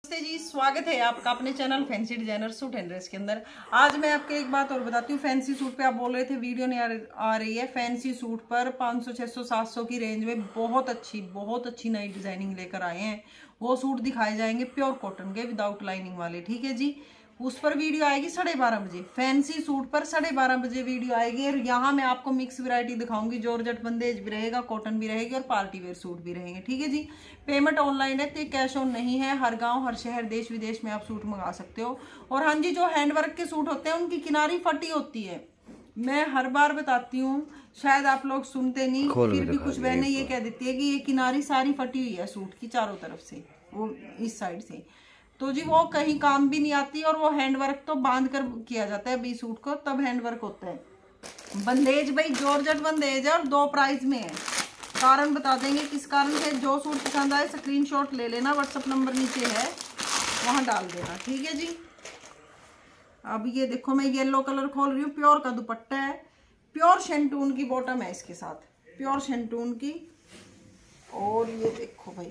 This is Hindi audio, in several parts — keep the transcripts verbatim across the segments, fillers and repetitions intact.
नमस्ते जी, स्वागत है आपका अपने channel fancy designer suit and dress के अंदर। आज मैं आपको एक बात और बताती हूँ। फैंसी सूट पे आप बोल रहे थे वीडियो नहीं आ रही है। फैंसी सूट पर पाँच सौ, छह सौ, सात सौ की रेंज में बहुत अच्छी बहुत अच्छी नई डिजाइनिंग लेकर आए हैं। वो सूट दिखाए जाएंगे प्योर कॉटन के विदाउट लाइनिंग वाले, ठीक है जी। उस पर वीडियो आएगी साढ़े बारह बजे। फैंसी सूट पर साढ़े बारह बजे वीडियो आएगी और यहाँ मैं आपको मिक्स वैरायटी दिखाऊंगी। जॉर्जेट बंदेज भी रहेगा, कॉटन भी रहेगी और पार्टी वेयर सूट भी रहेंगे, ठीक है जी। पेमेंट ऑनलाइन है, तो कैश ऑन नहीं है। हर गांव, हर शहर, देश विदेश में आप सूट मंगा सकते हो। और हाँ जी, जो हैंडवर्क के सूट होते हैं उनकी किनारी फटी होती है। मैं हर बार बताती हूँ, शायद आप लोग सुनते नहीं, फिर भी कुछ बहनें ये कह देती है कि ये किनारी सारी फटी हुई है सूट की चारों तरफ से, वो इस साइड से। तो जी वो कहीं काम भी नहीं आती। और वो हैंडवर्क तो बांध कर किया जाता है बी सूट को, तब हैंडवर्क होता है। बंदेज भाई जॉर्जेट बंदेज है और दो प्राइस में है। कारण बता देंगे किस कारण से। जो सूट पसंद आए स्क्रीनशॉट ले लेना, व्हाट्सएप नंबर नीचे है, वहां डाल देना, ठीक है जी। अब ये देखो, मैं येलो कलर खोल रही हूँ। प्योर का दुपट्टा है, प्योर शेंटून की बॉटम है इसके साथ, प्योर शेंटून की। और ये देखो भाई,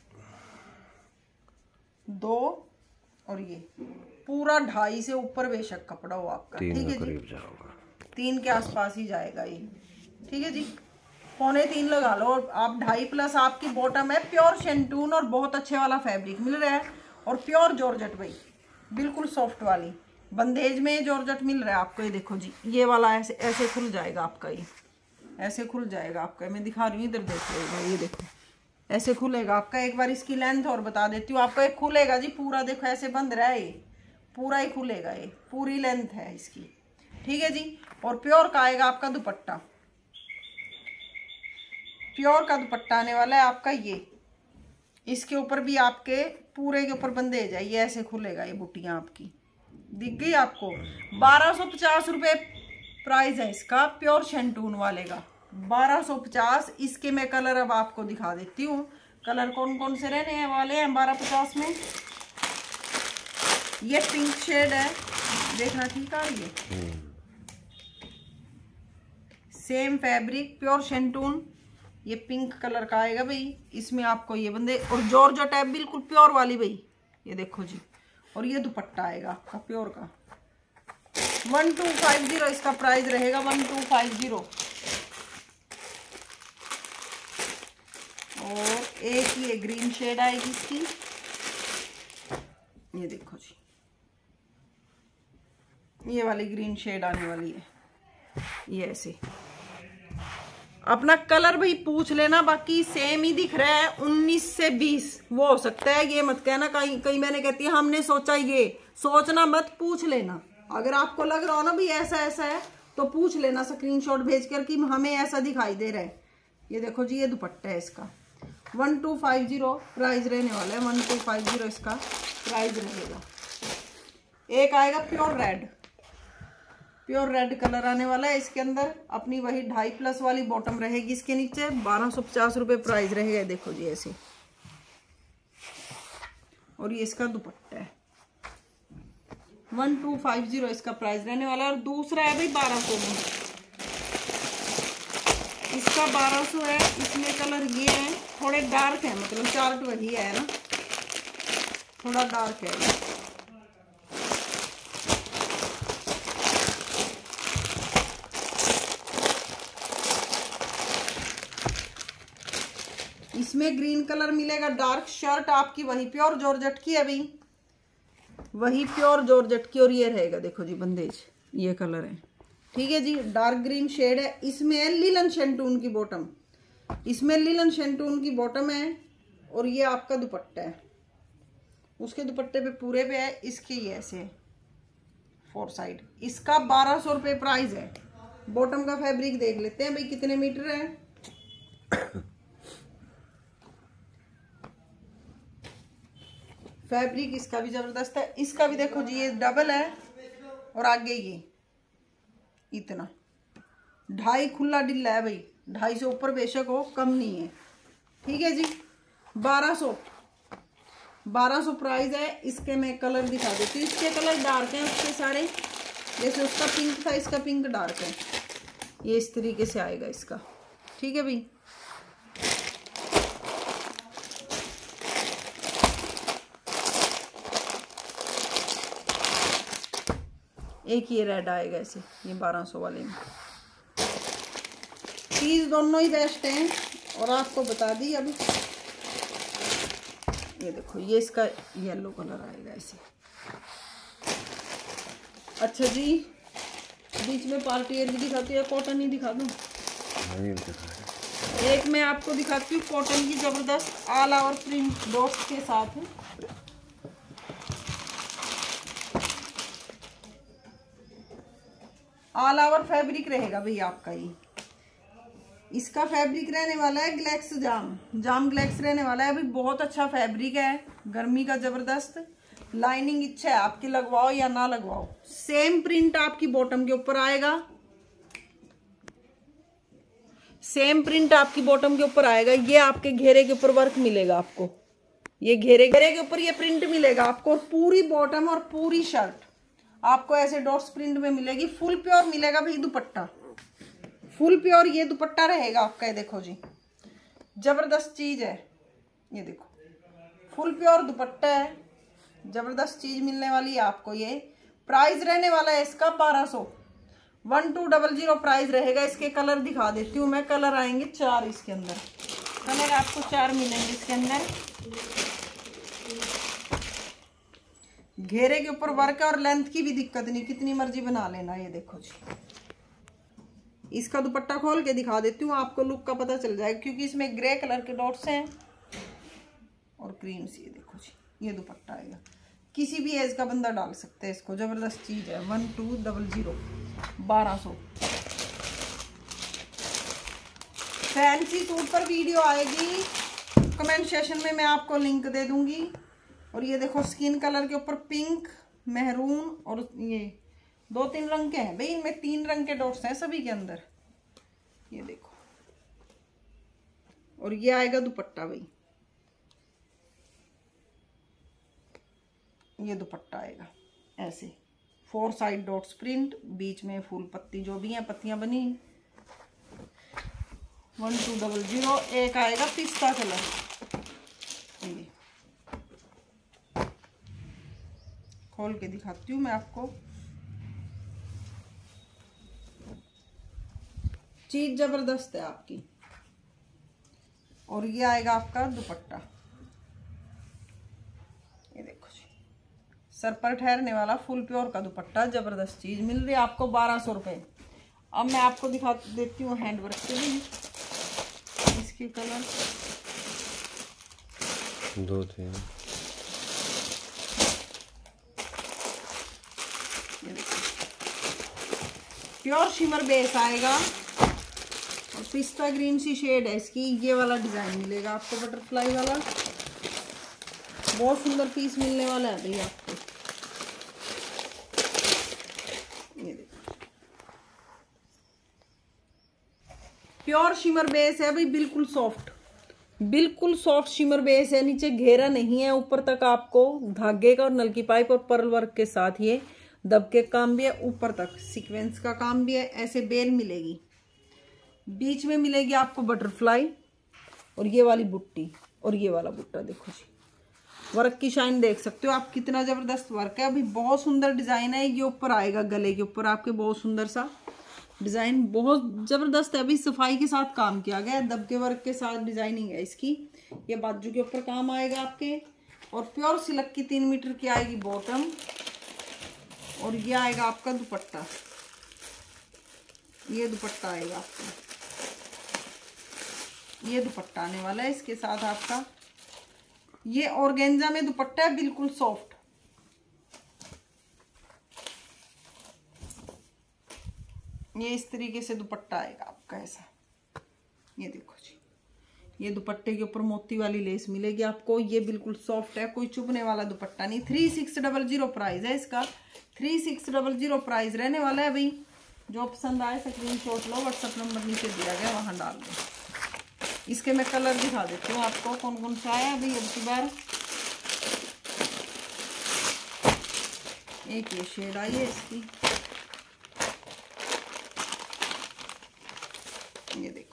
दो और ये पूरा ढाई से ऊपर बेशक कपड़ा हो आपका, ठीक है जी। तीन के आसपास ही जाएगा ये, ठीक है जी। पौने तीन लगा लो और आप ढाई प्लस आपकी बॉटम है। प्योर शेंटून और बहुत अच्छे वाला फैब्रिक मिल रहा है। और प्योर जॉर्जेट भाई, बिल्कुल सॉफ्ट वाली बंदेज में जॉर्जेट मिल रहा है आपको। ये देखो जी, ये वाला ऐसे ऐसे खुल जाएगा आपका, ये ऐसे खुल जाएगा आपका। मैं दिखा रही हूँ, इधर देख लो, ये देखो ऐसे खुलेगा आपका। एक बार इसकी लेंथ और बता देती हूँ आपको। एक खुलेगा जी पूरा, देखो ऐसे बंद रहा है, ये पूरा ही खुलेगा, ये पूरी लेंथ है इसकी, ठीक है जी। और प्योर का आएगा आपका दुपट्टा, प्योर का दुपट्टा आने वाला है आपका। ये इसके ऊपर भी आपके पूरे के ऊपर बंदेज है, ये ऐसे खुलेगा, ये बुटियां आपकी दिख गई आपको। बारह सौ पचास रुपये प्राइस है इसका, प्योर शेंटून वाले का बारह सौ पचास। इसके मैं कलर अब आपको दिखा देती हूँ। कलर कौन कौन से रहने वाले हैं बारह पचास में। ये पिंक शेड है, देखना ठीक आ रही है। सेम फैब्रिक, प्योर शेंटून, ये पिंक कलर का आएगा भाई। इसमें आपको ये बंदे और जॉर्जेट है बिल्कुल प्योर वाली भाई, ये देखो जी। और ये दुपट्टा आएगा आपका प्योर का। वन टू फाइव जीरो इसका प्राइस रहेगा, वन टू फाइव जीरो। और एक ये ग्रीन शेड आएगी इसकी, ये देखो जी, ये वाली ग्रीन शेड आने वाली है। ये ऐसे अपना कलर भाई पूछ लेना, बाकी सेम ही दिख रहा है। उन्नीस से बीस वो हो सकता है, ये मत कहना कहीं कहीं मैंने कहती है हमने सोचा। ये सोचना मत, पूछ लेना। अगर आपको लग रहा हो ना भाई ऐसा ऐसा है, तो पूछ लेना स्क्रीनशॉट भेजकर कि हमें ऐसा दिखाई दे रहा है। ये देखो जी, ये दुपट्टा है इसका। One two five zero price रहने वाला है, वन टू फाइव जीरो इसका प्राइस रहेगा। एक आएगा pure red, pure red colour आने वाला है इसके अंदर। अपनी वही ढाई प्लस वाली बॉटम रहेगी इसके नीचे। बारह सौ पचास रुपये प्राइस रहेगा, देखो जी ऐसे। और ये इसका दुपट्टा है, वन टू फाइव जीरो इसका प्राइस रहने वाला है। और दूसरा है भाई बारह सौ में, इसका बारह सौ है। इसमें कलर ये है, थोड़े डार्क है, मतलब चार्ट वही है ना, थोड़ा डार्क है। इसमें ग्रीन कलर मिलेगा, डार्क शर्ट आपकी वही प्योर जॉर्जेट की है भाई, वही प्योर जॉर्जेट की। और ये रहेगा देखो जी बंदेज, ये कलर है, ठीक है जी। डार्क ग्रीन शेड है। इसमें है लिलन शेंटून की बॉटम, इसमें लिलन शेंटून की बॉटम है। और ये आपका दुपट्टा है, उसके दुपट्टे पे पूरे पे है, इसके ये ऐसे फोर साइड। इसका बारह सौ रुपये प्राइस है। बॉटम का फैब्रिक देख लेते हैं भाई कितने मीटर है। फैब्रिक इसका भी जबरदस्त है। इसका भी देखो जी, ये डबल है और आगे ये इतना ढाई खुला डिल्ला है भाई। ढाई से ऊपर बेशक हो, कम नहीं है, ठीक है जी। बारह सौ बारह सौ प्राइस है। इसके मैं कलर दिखा देती हूँ। इसके कलर डार्क हैं उसके सारे, जैसे उसका पिंक था, इसका पिंक डार्क है। ये इस तरीके से आएगा इसका, ठीक है भाई। एक ये रेड आएगा ऐसे, ये बारह सौ वाले में। चीज दोनों ही बेस्ट हैं और आपको बता दी अभी। ये देखो ये इसका येलो कलर आएगा ऐसे। अच्छा जी, बीच में पार्टी वेयर भी दिखाती है, कॉटन ही दिखा दूं? एक मैं आपको दिखाती हूँ कॉटन की जबरदस्त ऑल ओवर प्रिंट डॉट्स के साथ है। ऑल ओवर फैब्रिक रहेगा भैया आपका। ये इसका फैब्रिक रहने वाला है ग्लेक्स जाम, जाम ग्लेक्स रहने वाला है। अभी बहुत अच्छा फैब्रिक है, गर्मी का जबरदस्त। लाइनिंग इच्छा है आपकी लगवाओ या ना लगवाओ। सेम प्रिंट आपकी बॉटम के ऊपर आएगा, सेम प्रिंट आपकी बॉटम के ऊपर आएगा। ये आपके घेरे के ऊपर वर्क मिलेगा आपको, ये घेरे घेरे के ऊपर ये प्रिंट मिलेगा आपको। और पूरी बॉटम और पूरी शर्ट आपको ऐसे डॉट्स प्रिंट में मिलेगी। फुल प्योर मिलेगा भाई दुपट्टा, फुल प्योर ये दुपट्टा रहेगा आपका। ये देखो जी जबरदस्त चीज है, ये देखो फुल प्योर दुपट्टा है, जबरदस्त चीज मिलने वाली है आपको। ये प्राइस रहने वाला है इसका बारह सौ, one two double zero price रहेगा। इसके कलर दिखा देती हूँ मैं, कलर आएंगे चार इसके अंदर, कलर आपको चार मिलेंगे इसके अंदर। घेरे के ऊपर वर्क है और लेंथ की भी दिक्कत नहीं, कितनी मर्जी बना लेना। ये देखो जी इसका दुपट्टा खोल के दिखा देती हूँ, आपको लुक का पता चल जाएगा, क्योंकि इसमें ग्रे कलर के डॉट्स हैं और क्रीम सी। ये देखो जी ये दुपट्टा आएगा, किसी भी एज का बंदा डाल सकते हैं इसको। जबरदस्त चीज है, वन टू डबल जीरो बारह सौ। फैंसी सूट पर वीडियो आएगी, कमेंट सेशन में मैं आपको लिंक दे दूंगी। और ये देखो स्किन कलर के ऊपर पिंक, मेहरून और ये दो तीन रंग के हैं भाई, इनमें तीन रंग के डॉट्स हैं सभी के अंदर। ये देखो और ये आएगा दुपट्टा भाई, ये दुपट्टा आएगा ऐसे फोर साइड डॉट्स प्रिंट, बीच में फूल पत्ती जो भी है पत्तियां बनी। One two double zero. एक आएगा पिस्ता कलर, ये खोल के दिखाती हूँ मैं आपको। चीज जबरदस्त है आपकी। और ये आएगा आपका दुपट्टा, ये देखो जी सर पर ठहरने वाला फुल प्योर का दुपट्टा। जबरदस्त चीज मिल रही है आपको बारह सौ रुपये। अब मैं आपको दिखा देती हूँ हैंडवर्क के भी इसके कलर दो थे। प्योर शिमर बेस आएगा और पिस्ता ग्रीन सी शेड है इसकी। ये वाला डिजाइन मिलेगा आपको बटरफ्लाई वाला, बहुत सुंदर पीस मिलने वाला है भैया आपको। ये देखो प्योर शिमर बेस है भाई, बिल्कुल सॉफ्ट, बिल्कुल सॉफ्ट शिमर बेस है। नीचे घेरा नहीं है, ऊपर तक आपको धागे का और नलकी पाइप और पर्ल वर्क के साथ ये दबके काम भी है। ऊपर तक सीक्वेंस का काम भी है, ऐसे बेल मिलेगी। बीच में मिलेगी आपको बटरफ्लाई और ये वाली बुट्टी और ये वाला बुट्टा। देखो जी वर्क की शाइन देख सकते हो आप, कितना जबरदस्त वर्क है। अभी बहुत सुंदर डिजाइन है। ये ऊपर आएगा गले के ऊपर आपके, बहुत सुंदर सा डिजाइन, बहुत जबरदस्त है। अभी सफाई के साथ काम किया गया है, दबके वर्क के साथ डिजाइनिंग है इसकी। ये बाजू के ऊपर काम आएगा आपके। और प्योर सिल्क की तीन मीटर की आएगी बॉटम। और ये आएगा आपका दुपट्टा, ये दुपट्टा आएगा आपका, ये दुपट्टा आने वाला है इसके साथ आपका। ये ऑर्गेन्जा में दुपट्टा है, बिल्कुल सॉफ्ट। ये इस तरीके से दुपट्टा आएगा आपका ऐसा। ये देखो जी ये दुपट्टे के ऊपर मोती वाली लेस मिलेगी आपको। ये बिल्कुल सॉफ्ट है, कोई चुभने वाला दुपट्टा नहीं। Three six double zero price है इसका, three six double zero price रहने वाला है भाई। जो पसंद आए स्क्रीनशॉट लो, व्हाट्सएप नंबर नीचे दिया गया वहां डाल दो। इसके मैं कलर दिखा देती हूँ आपको कौन कौन सा आया अभी अब की बार। एक ये शेड आई है इसकी, ये देखो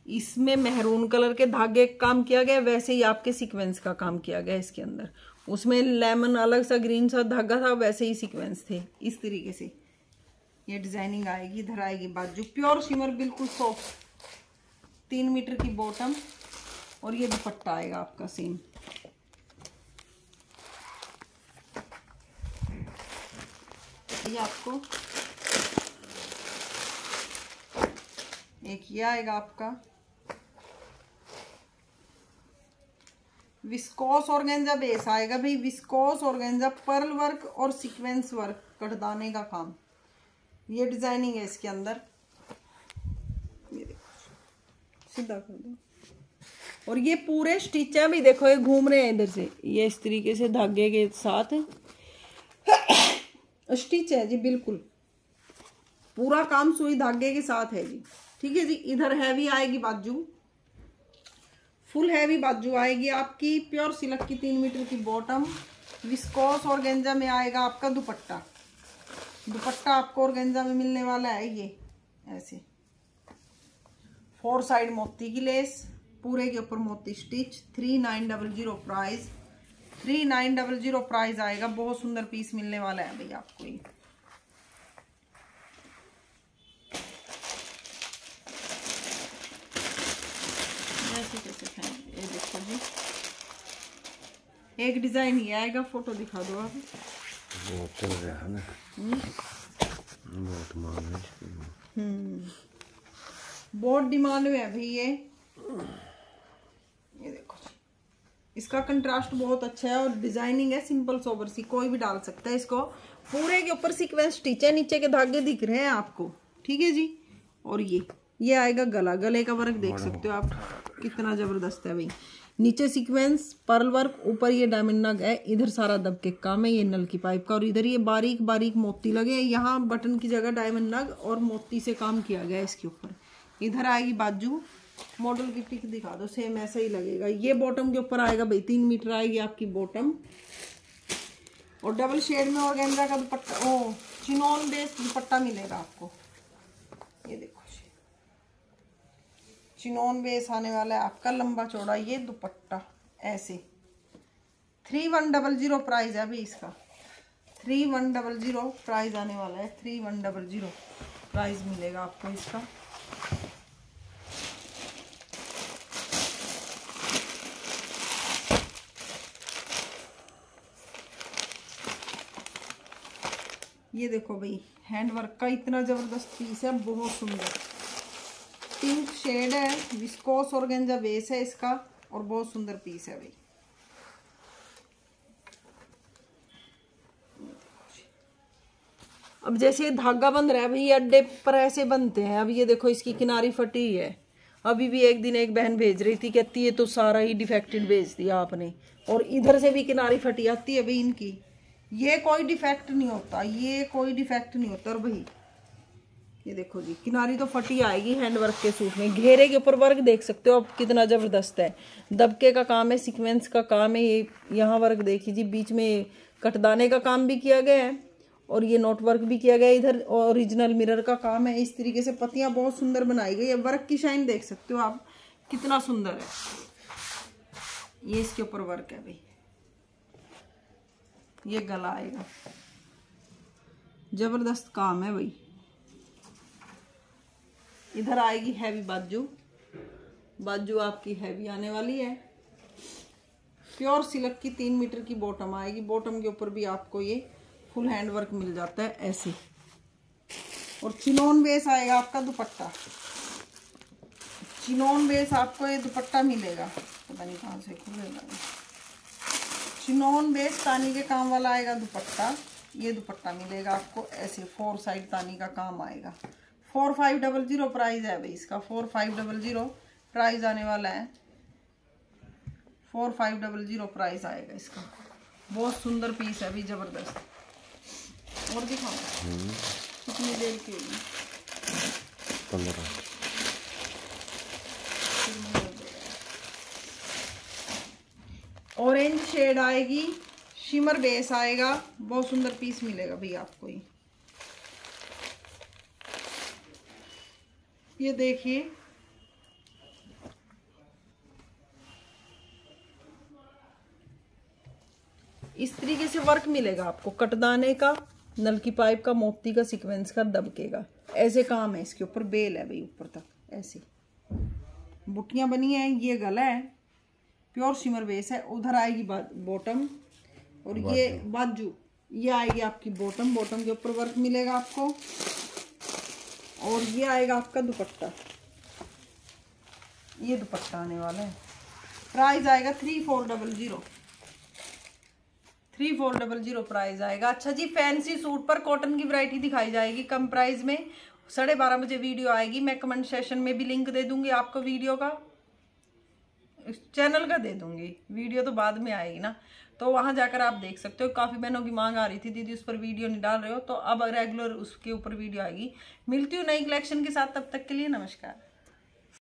इसमें मेहरून कलर के धागे का काम किया गया, वैसे ही आपके सीक्वेंस का काम किया गया इसके अंदर। उसमें लेमन अलग सा ग्रीन सा धागा था, वैसे ही सीक्वेंस थे। इस तरीके से ये डिजाइनिंग आएगी। इधर आएगी बाजू, प्योर शिमर बिल्कुल सॉफ्ट, तीन मीटर की बॉटम, और ये दुपट्टा आएगा आपका सेम। ये आपको एक ये आएगा आपका विस्कोस ऑर्गेन्जा बेस आएगा भाई। विस्कोस ऑर्गेन्जा पर्ल वर्क और सीक्वेंस वर्क, कटदाने का काम, ये डिजाइनिंग है इसके अंदर। ये देखो सीधा कर दो, और ये पूरे स्टिच है भी, देखो ये घूम रहे हैं इधर से, ये इस तरीके से धागे के साथ स्टिच है जी। बिल्कुल पूरा काम सुई धागे के साथ है जी। ठीक है जी। इधर हैवी आएगी बाजू, फुल हैवी बाजू आएगी आपकी, प्योर सिल्क की तीन मीटर की बॉटम। विस्कोस ऑर्गेन्जा में आएगा आपका दुपट्टा। दुपट्टा आपको ऑर्गेन्जा में मिलने वाला है ये ऐसे, फोर साइड मोती की लेस, पूरे के ऊपर मोती stitch. Three nine double zero price, three nine double zero price आएगा। बहुत सुंदर पीस मिलने वाला है भैया आपको ये। ये देखो जी, एक डिजाइन ही आएगा, फोटो दिखा दो आप। बहुत है ना, बहुत मांग है। हम्म बहुत डिमांड में है भाई ये। ये देखो जी, इसका कंट्रास्ट बहुत अच्छा है, और डिजाइनिंग है सिंपल सोबर सी, कोई भी डाल सकता है इसको। पूरे के ऊपर सीक्वेंस स्टिच है, नीचे के धागे दिख रहे हैं आपको। ठीक है जी। और ये ये आएगा गला, गले का वर्क देख सकते हो आप, कितना जबरदस्त है भाई। नीचे सीक्वेंस पर्ल वर्क, ऊपर ये डायमंड नग है, इधर सारा दबके काम है, ये नल की पाइप का, और इधर ये बारीक बारीक मोती लगे हैं। यहाँ बटन की जगह डायमंड नग और मोती से काम किया गया है इसके ऊपर। इधर आएगी बाजू, मॉडल की पिक दिखा दो, सेम ऐसा ही लगेगा। ये बॉटम के ऊपर आएगा भाई, तीन मीटर आएगी आपकी बॉटम, और डबल शेड में ऑर्गेन्जा का दुपट्टा, ओ चिनोन बेस दुपट्टा मिलेगा आपको। ये देखो चिनोन बेस आने वाला है आपका, लंबा चौड़ा ये दुपट्टा ऐसे। Three one double zero price है अभी इसका, three one double zero price आने वाला है। Three one double zero price मिलेगा आपको इसका। ये देखो भाई, हैंडवर्क का इतना जबरदस्त पीस है, बहुत सुंदर पिंक शेड है, विस्कोस ऑर्गेन्जा बेस है इसका, और बहुत सुंदर पीस है भाई। अब जैसे ये धागा बंध रहा है भाई, अड्डे पर ऐसे बनते हैं। अब ये देखो इसकी किनारी फटी है। अभी भी एक दिन एक बहन भेज रही थी, कहती है तो सारा ही डिफेक्टेड भेज दिया आपने, और इधर से भी किनारी फटी आती है भाई इनकी। ये कोई डिफेक्ट नहीं होता, ये कोई डिफेक्ट नहीं होता। और भाई ये देखो जी, किनारी तो फटी आएगी हैंडवर्क के सूट में। घेरे के ऊपर वर्क देख सकते हो आप, कितना जबरदस्त है। दबके का काम है, सीक्वेंस का काम है। ये यहाँ वर्क देखिए जी, बीच में कटदाने का काम भी किया गया है, और ये नोट वर्क भी किया गया है। इधर ओरिजिनल मिरर का काम है। इस तरीके से पत्तियां बहुत सुंदर बनाई गई है। वर्क की शाइन देख सकते हो आप, कितना सुंदर है। ये इसके ऊपर वर्क है भाई। ये गला आएगा, जबरदस्त काम है भाई। इधर आएगी हैवी बाजू, बाजू आपकी हैवी आने वाली है। प्योर सिल्क की तीन मीटर की बॉटम आएगी। बॉटम के ऊपर भी आपको ये फुल हैंड वर्क मिल जाता है ऐसे, और चिनोन बेस आएगा आपका दुपट्टा। चिनोन बेस आपको ये दुपट्टा मिलेगा, पता नहीं कहाँ से खुलेगा। चिनोन बेस तानी के काम वाला आएगा दुपट्टा। ये दुपट्टा मिलेगा आपको ऐसे, फोर साइड तानी का काम आएगा। Four five double zero price है भाई इसका। Four five double zero price आने वाला है। Four five double zero price आएगा इसका। बहुत सुंदर पीस है भाई, जबरदस्त। और दिखाओ कितनी देर की होगी? पंद्रह। ऑरेंज शेड आएगी, शिमर बेस आएगा। बहुत सुंदर पीस मिलेगा भैया आपको। ये ये देखिए, इस तरीके से वर्क मिलेगा आपको, कटदाने का, नलकी पाइप का, मोती का, सीक्वेंस का, दबके का, ऐसे काम है इसके ऊपर। बेल है भाई ऊपर तक, ऐसी बुट्टियां बनी हैं। ये गला है, प्योर शिमर बेस है। उधर आएगी बॉटम और ये बाजू, ये आएगी आपकी बॉटम। बॉटम के ऊपर वर्क मिलेगा आपको और ये आएगा आपका दुपट्टा। ये दुपट्टा आने वाला है। प्राइस आएगा three four double zero three four double zero price आएगा। अच्छा जी, फैंसी सूट पर कॉटन की वैरायटी दिखाई जाएगी कम प्राइस में। साढ़े बारह बजे वीडियो आएगी, मैं कमेंट सेशन में भी लिंक दे दूंगी आपको, वीडियो का, चैनल का दे दूंगी, वीडियो तो बाद में आएगी ना, तो वहां जाकर आप देख सकते हो। काफी बहनों की मांग आ रही थी, दीदी उस पर वीडियो नहीं डाल रहे हो, तो अब रेगुलर उसके ऊपर वीडियो आएगी। मिलती हूँ नई कलेक्शन के साथ, तब तक के लिए नमस्कार।